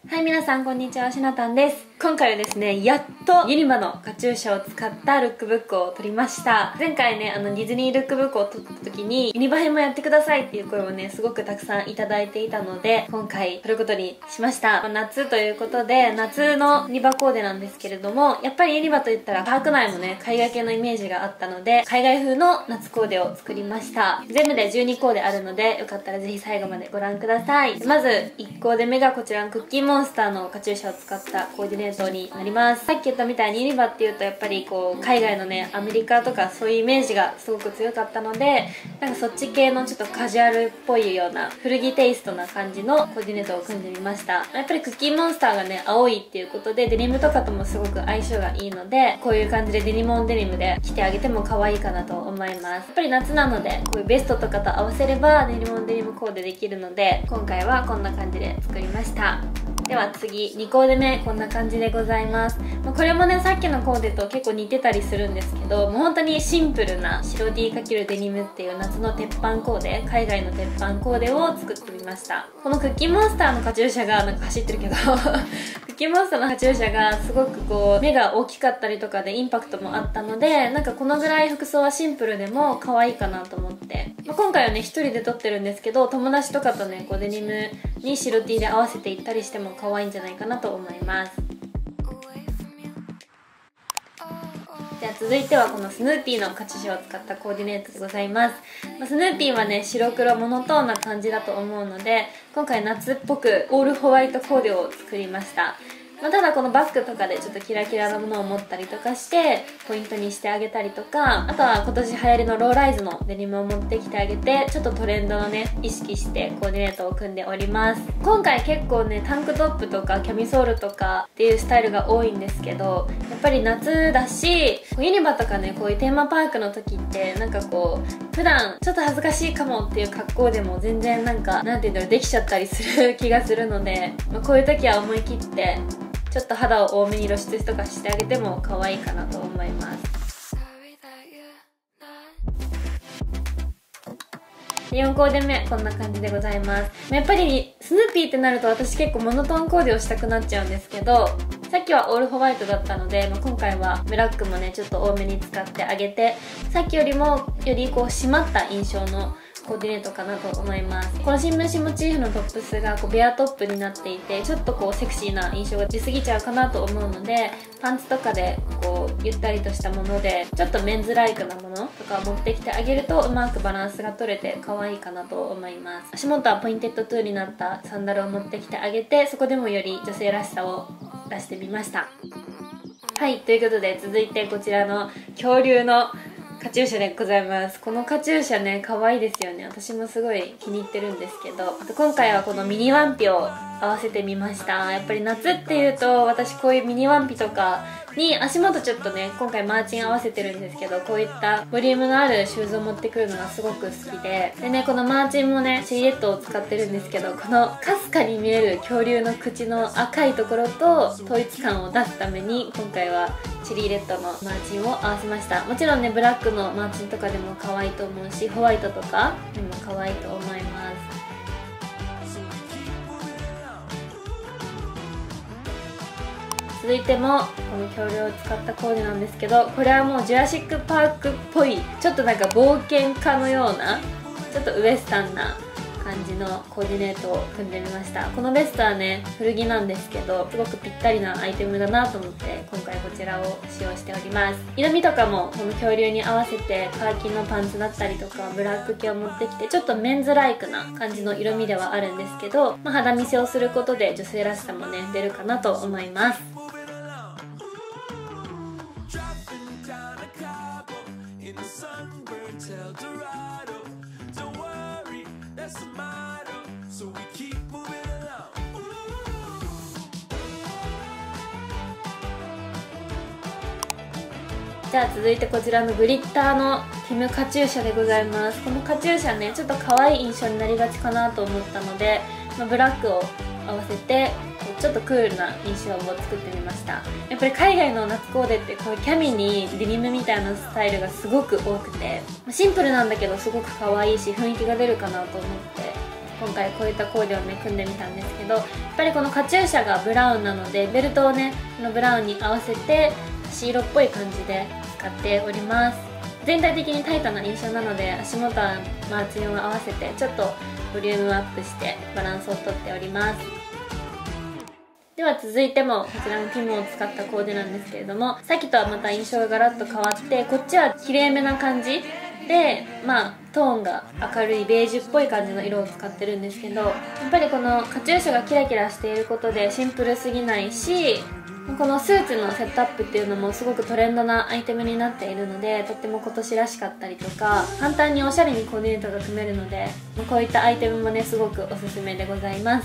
はい、皆さんこんにちは、しなたんです。今回はですね、やっとユニバのカチューシャを使ったルックブックを撮りました。前回ね、ディズニールックブックを撮った時に、ユニバ編もやってくださいっていう声をね、すごくたくさんいただいていたので、今回撮ることにしました。夏ということで、夏のユニバコーデなんですけれども、やっぱりユニバといったらパーク内もね、海外系のイメージがあったので、海外風の夏コーデを作りました。全部で12コーデあるので、よかったらぜひ最後までご覧ください。まず、1コーデ目がこちらのクッキーモンスターのカチューシャを使ったコーディネートになります。さっき言ったみたいにユニバっていうとやっぱりこう海外のね、アメリカとかそういうイメージがすごく強かったので、なんかそっち系のちょっとカジュアルっぽいような古着テイストな感じのコーディネートを組んでみました。やっぱりクッキーモンスターがね、青いっていうことでデニムとかともすごく相性がいいので、こういう感じでデニムオンデニムで着てあげても可愛いかなと思います。やっぱり夏なのでこういうベストとかと合わせればデニムオンデニムコーデできるので、今回はこんな感じで作りました。では次、2コーデ目こんな感じでございます。これもね、さっきのコーデと結構似てたりするんですけど、もう本当にシンプルな白 T× デニムっていう夏の鉄板コーデ、海外の鉄板コーデを作ってみました。このクッキーモンスターのカチューシャがなんか走ってるけどクッキーモンスターのカチューシャがすごくこう目が大きかったりとかでインパクトもあったので、なんかこのぐらい服装はシンプルでも可愛いかなと思って、今回はね、一人で撮ってるんですけど、友達とかとね、こうデニムに白 T で合わせていったりしても可愛いんじゃないかなと思います。じゃあ続いてはこのスヌーピーのカチューシャを使ったコーディネートでございます。スヌーピーはね、白黒モノトーンな感じだと思うので、今回夏っぽくオールホワイトコーデを作りました。ただこのバッグとかでちょっとキラキラなものを持ったりとかしてポイントにしてあげたりとか、あとは今年流行りのローライズのデニムを持ってきてあげて、ちょっとトレンドのね、意識してコーディネートを組んでおります。今回結構ね、タンクトップとかキャミソールとかっていうスタイルが多いんですけど、やっぱり夏だし、ユニバとかね、こういうテーマパークの時ってなんかこう普段ちょっと恥ずかしいかもっていう格好でも全然なんかなんていうんだろう、できちゃったりする気がするので、こういう時は思い切ってちょっと肌を多めに露出とかしてあげても可愛いかなと思います。4コーデ目こんな感じでございます。やっぱりスヌーピーってなると私結構モノトーンコーデをしたくなっちゃうんですけど、さっきはオールホワイトだったので、今回はブラックもねちょっと多めに使ってあげて、さっきよりもよりこう締まった印象のコーディネートかなと思います。この新聞紙モチーフのトップスがこうベアトップになっていて、ちょっとこうセクシーな印象が出過ぎちゃうかなと思うので、パンツとかでこうゆったりとしたものでちょっとメンズライクなものとか持ってきてあげるとうまくバランスが取れて可愛いかなと思います。足元はポインテッドトゥーになったサンダルを持ってきてあげて、そこでもより女性らしさを出してみました。はい、ということで続いてこちらの恐竜のカチューシャでございます。このカチューシャね、可愛いですよね。私もすごい気に入ってるんですけど、あと今回はこのミニワンピを合わせてみました。やっぱり夏っていうと私こういうミニワンピとかに足元ちょっとね、今回マーチン合わせてるんですけど、こういったボリュームのあるシューズを持ってくるのがすごく好きで、ね、このマーチンもねシェイレットを使ってるんですけど、このかすかに見える恐竜の口の赤いところと統一感を出すために今回はチリーレッドのマーチンを合わせました。もちろんね、ブラックのマーチンとかでも可愛いと思うし、ホワイトとかでも可愛いと思います。続いてもこの恐竜を使ったコーデなんですけど、これはもうジュラシック・パークっぽい、ちょっとなんか冒険家のようなちょっとウエスタンな感じのコーディネートを組んでみました。このベストはね古着なんですけど、すごくぴったりなアイテムだなと思って今回こちらを使用しております。色味とかもこの恐竜に合わせてカーキのパンツだったりとかブラック系を持ってきて、ちょっとメンズライクな感じの色味ではあるんですけど、肌見せをすることで女性らしさもね出るかなと思います。じゃあ続いてこちらのグリッターのティムカチューシャでございます。このカチューシャね、ちょっと可愛い印象になりがちかなと思ったので、ブラックを合わせてちょっとクールな印象を作ってみました。やっぱり海外の夏コーデってこうキャミにデニムみたいなスタイルがすごく多くて、シンプルなんだけどすごく可愛いし雰囲気が出るかなと思って今回こういったコーデをね組んでみたんですけど、やっぱりこのカチューシャがブラウンなのでベルトをねこのブラウンに合わせてシー色っぽい感じで使っております。全体的にタイトな印象なので足元はマーチンを合わせてちょっとボリュームアップしてバランスをとっております。では続いてもこちらのティモを使ったコーデなんですけれども、さっきとはまた印象がガラッと変わって、こっちはきれいめな感じで、トーンが明るいベージュっぽい感じの色を使ってるんですけど、やっぱりこのカチューシャがキラキラしていることでシンプルすぎないし、このスーツのセットアップっていうのもすごくトレンドなアイテムになっているので、とっても今年らしかったりとか、簡単におしゃれにコーディネートが組めるので、こういったアイテムもねすごくおすすめでございます。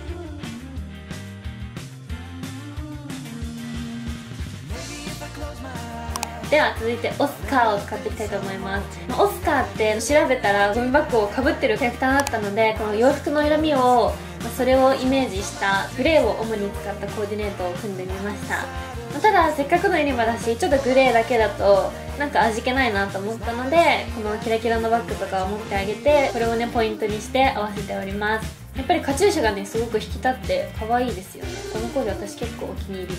では続いてオスカーを使っていきたいと思います。オスカーって調べたらゴミバッグをかぶってるキャラクターだったので、この洋服の色味をそれをイメージしたグレーを主に使ったコーディネートを組んでみました。ただせっかくのユニバだしちょっとグレーだけだとなんか味気ないなと思ったので、このキラキラのバッグとかを持ってあげてこれをねポイントにして合わせております。やっぱりカチューシャがねすごく引き立って可愛いですよね。このコーデ私結構お気に入りです。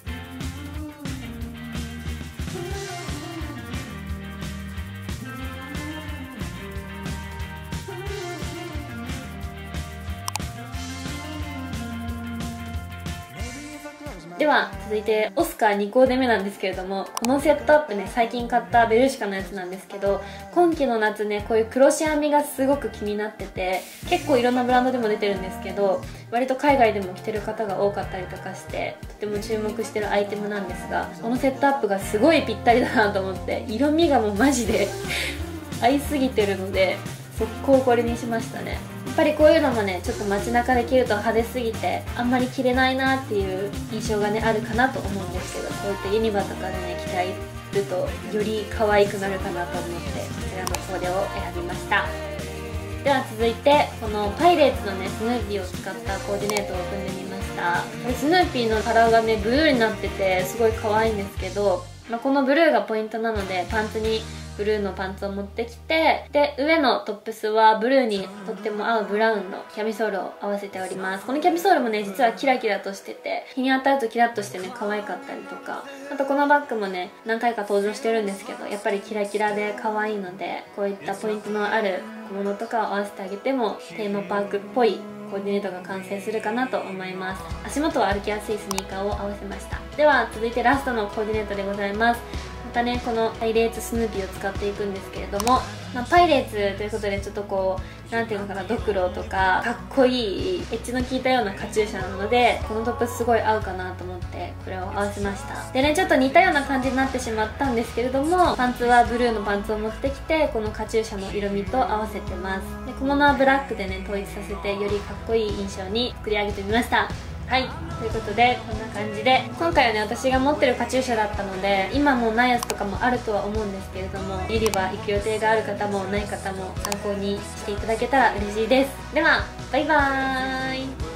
では続いてオスカー2コーデ目なんですけれども、このセットアップね最近買ったベルシカのやつなんですけど、今季の夏ねこういうクロシ編みがすごく気になってて、結構いろんなブランドでも出てるんですけど、割と海外でも着てる方が多かったりとかしてとても注目してるアイテムなんですが、このセットアップがすごいぴったりだなと思って、色味がもうマジで合いすぎてるので速攻これにしましたね。やっぱりこういうのもねちょっと街中で着ると派手すぎてあんまり着れないなっていう印象がねあるかなと思うんですけど、こうやってユニバとかでね着てあげるとより可愛くなるかなと思ってこちらのコーデを選びました。では続いてこのパイレーツのねスヌーピーを使ったコーディネートを組んでみました。スヌーピーのカラーがねブルーになっててすごい可愛いんですけど、このブルーがポイントなのでパンツにブルーのパンツを持ってきて、で上のトップスはブルーにとっても合うブラウンのキャミソールを合わせております。このキャミソールもね実はキラキラとしてて日に当たるとキラッとしてね可愛かったりとか、あとこのバッグもね何回か登場してるんですけどやっぱりキラキラで可愛いので、こういったポイントのある小物とかを合わせてあげてもテーマパークっぽいコーディネートが完成するかなと思います。足元は歩きやすいスニーカーを合わせました。では続いてラストのコーディネートでございます。またねこのパイレーツスヌーピーを使っていくんですけれども、パイレーツということでちょっとこうなんていうのかな、ドクロとかかっこいいエッジの効いたようなカチューシャなのでこのトップスすごい合うかなと思ってこれを合わせました。でねちょっと似たような感じになってしまったんですけれども、パンツはブルーのパンツを持ってきてこのカチューシャの色味と合わせてます。で小物はブラックでね統一させてよりかっこいい印象に作り上げてみました。はい、ということでこんな感じで今回はね私が持ってるカチューシャだったので今もないやつとかもあるとは思うんですけれども、ユニバ行く予定がある方もない方も参考にしていただけたら嬉しいです。ではバイバーイ。